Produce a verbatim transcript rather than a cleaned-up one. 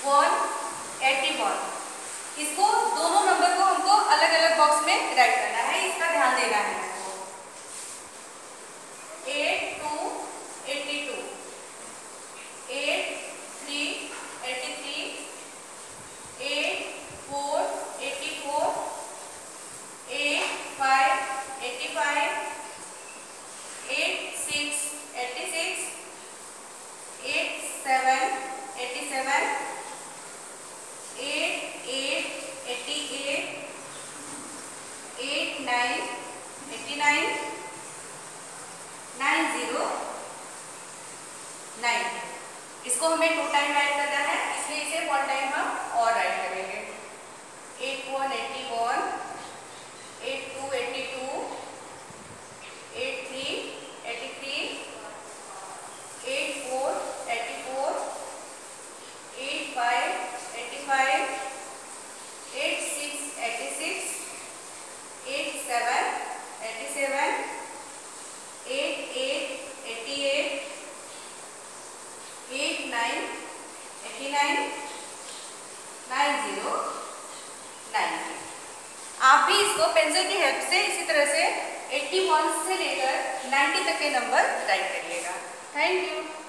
One eighty one. इसको दोनों number को हमको अलग अलग बॉक्स में राइट करना है, इसका ध्यान देना है हमको। Eight two eighty two, eight three eighty three, eight four eighty four, eight five eighty five, eight six eighty six, eight seven eighty seven, eight eight eighty eight, eight nine eighty nine, nine zero nine. इसको हमें to time right करना है, इसलिए इसे one time हम और write करेंगे। Eight one eighty one, eight two eighty two, eight three eighty three, eight four eighty four, eight five eighty five, eight six eighty six, eight seven eighty seven, eight eight eighty eight, eight nine eighty nine, nine zero nine. आप भी इसको pencil की help से इसी तरह से इक्यासी से लेकर नब्बे तक के नंबर राइट करिएगा। Thank you.